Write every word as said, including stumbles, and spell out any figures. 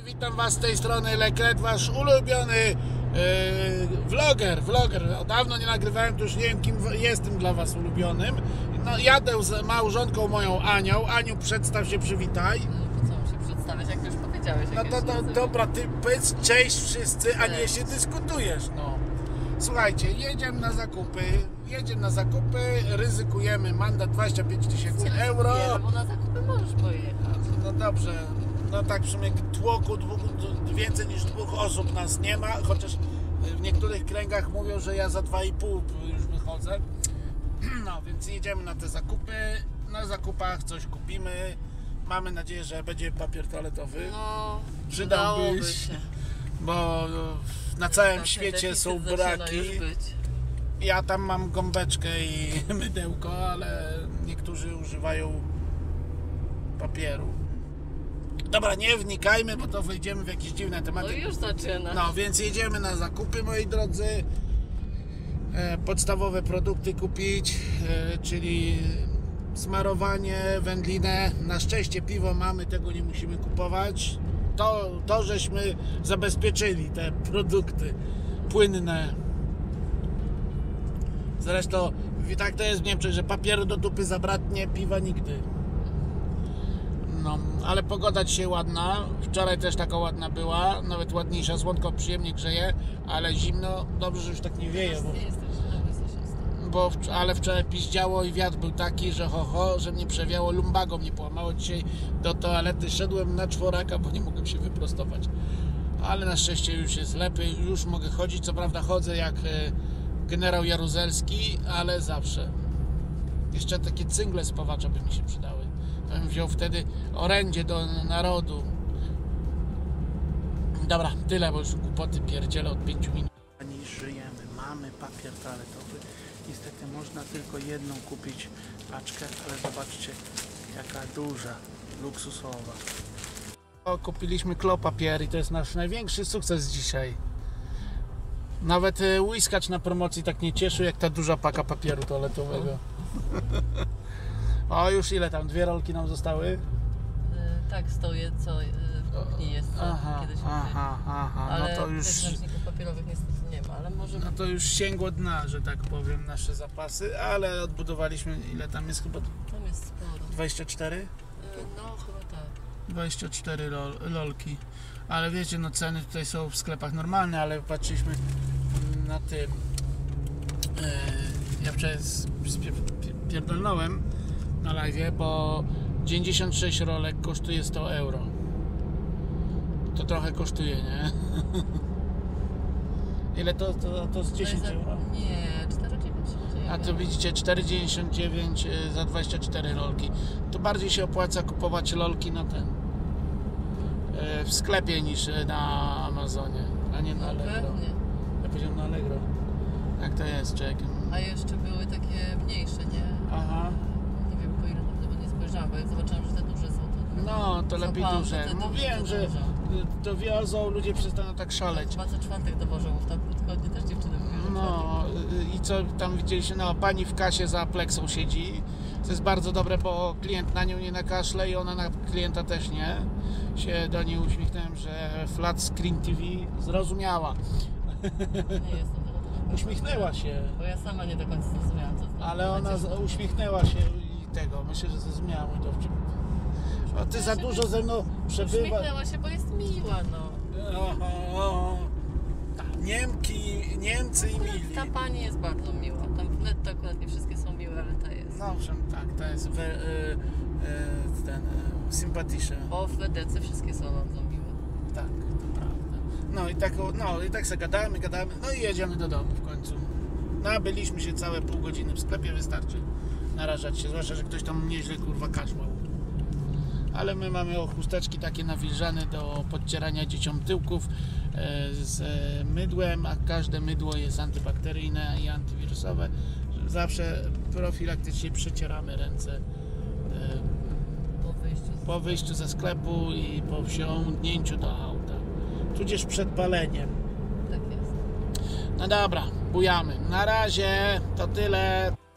witam was z tej strony Lekret, wasz ulubiony yy, vloger, vloger. Dawno nie nagrywałem, to już nie wiem, kim jestem dla was ulubionym. No, jadę z małżonką moją Anią. Aniu, przedstaw się, przywitaj. No, co się przedstawiać, jak już powiedziałeś? No to, to dobra, ty powiedz cześć wszyscy, a nie się dyskutujesz, no. Słuchajcie, jedziemy na zakupy, jedziemy na zakupy, ryzykujemy mandat dwadzieścia pięć tysięcy euro. Nie, bo na zakupy możesz pojechać. No dobrze, no tak w sumie tłoku dwóch, więcej niż dwóch osób nas nie ma, chociaż w niektórych kręgach mówią, że ja za dwa i pół już wychodzę. No więc jedziemy na te zakupy, na zakupach coś kupimy. Mamy nadzieję, że będzie papier toaletowy. No, przydałby się, bo na całym tak, świecie są zaczyna braki. już być. Ja tam mam gąbeczkę i mydełko, ale niektórzy używają papieru. Dobra, nie wnikajmy, bo to wejdziemy w jakieś dziwne tematy. No już zaczyna. No, więc jedziemy na zakupy, moi drodzy. E, podstawowe produkty kupić, e, czyli smarowanie, wędlinę. Na szczęście piwo mamy, tego nie musimy kupować. To, to żeśmy zabezpieczyli te produkty płynne. Zresztą tak to jest w Niemczech, że papieru do dupy zabraknie, piwa nigdy. No, ale pogoda dzisiaj ładna. Wczoraj też taka ładna była, nawet ładniejsza, słonko przyjemnie grzeje, ale zimno. Dobrze, że już tak nie wieje, bo, bo ale wczoraj piździało i wiatr był taki, że ho, ho, że mnie przewiało, lumbago mnie połamało. Dzisiaj do toalety szedłem na czworaka, bo nie mogłem się wyprostować. Ale na szczęście już jest lepiej, już mogę chodzić. Co prawda chodzę jak generał Jaruzelski, ale zawsze. Jeszcze takie cyngle spawacza by mi się przydały. To bym wziął wtedy orędzie do narodu. Dobra, tyle, bo już głupoty pierdzielę od pięciu minut. Ani żyjemy, mamy papier toaletowy. Niestety można tylko jedną kupić paczkę, ale zobaczcie jaka duża, luksusowa. O, kupiliśmy klopapier i to jest nasz największy sukces dzisiaj. Nawet łyskacz na promocji tak nie cieszył jak ta duża paka papieru toaletowego. O, już ile tam? Dwie rolki nam zostały? Yy, tak, stoję, co yy, w kuchni jest, co aha, kiedyś aha, aha, ale no to już... tych papierowych niestety nie ma, ale może... No to już sięgło dna, że tak powiem, nasze zapasy, ale odbudowaliśmy, ile tam jest chyba? Tam jest sporo. dwadzieścia cztery? Yy, no, chyba tak. dwadzieścia cztery lol, lolki. Ale wiecie, no ceny tutaj są w sklepach normalne, ale patrzyliśmy na tym... Yy, ja wczoraj pierdolnąłem na live, bo dziewięćdziesiąt sześć rolek kosztuje sto euro. To trochę kosztuje, nie? Ile to, to, to z dziesięć euro? Nie, cztery dziewięćdziesiąt dziewięć. A tu widzicie, cztery dziewięćdziesiąt dziewięć za dwadzieścia cztery rolki. To bardziej się opłaca kupować lolki na ten w sklepie niż na Amazonie, a nie na No Allegro. pewnie. Ja powiedziałem na Allegro. Jak to jest, czek? A jeszcze były takie mniejsze, nie? Aha. Nie wiem, po ile tam tego nie spojrzałam, bo jak zobaczyłam, że te duże są, to... No, to lepiej Zapałam, duże. to te Mówiłem, duże, że to to wiozą, ludzie przestaną tak szaleć. Chyba co czwartek dowożą, w tam tygodniu też dziewczyny mówią, że No i co tam widzieliście, no pani w kasie za pleksą siedzi. To jest bardzo dobre, bo klient na nią nie nakaszle i ona na klienta też nie. Się do niej uśmiechnąłem, że flat screen T V zrozumiała. nie jestem tego typu. Uśmiechnęła się. Bo ja sama nie do końca zrozumiałam, co to Ale ona z- uśmiechnęła się i tego, myślę, że zrozumiała mój dowcip. A ty za dużo ze mną przebywa. Uśmiechnęła się, bo jest miła, no. Oho. Niemki, Niemcy i Akurat mili. ta pani jest bardzo miła. Tam w netto akurat nie wszystkie są miłe, ale ta jest. No owszem, tak, to jest we, y, y, ten y, sympatyczny. Bo w Edece wszystkie są bardzo miłe. Tak, to prawda. No i tak, no i tak sobie gadamy, gadamy, no i jedziemy do domu w końcu. Nabyliśmy się całe pół godziny w sklepie, wystarczy narażać się, zwłaszcza, że ktoś tam nieźle kurwa kaszlał. Ale my mamy o chusteczki takie nawilżane do podcierania dzieciom tyłków e, z e, mydłem, a każde mydło jest antybakteryjne i antywirusowe. Zawsze profilaktycznie przecieramy ręce e, Po wyjściu z... po wyjściu ze sklepu i po wsiądnięciu do auta, tudzież przed paleniem. Tak jest. No dobra, bujamy. Na razie to tyle.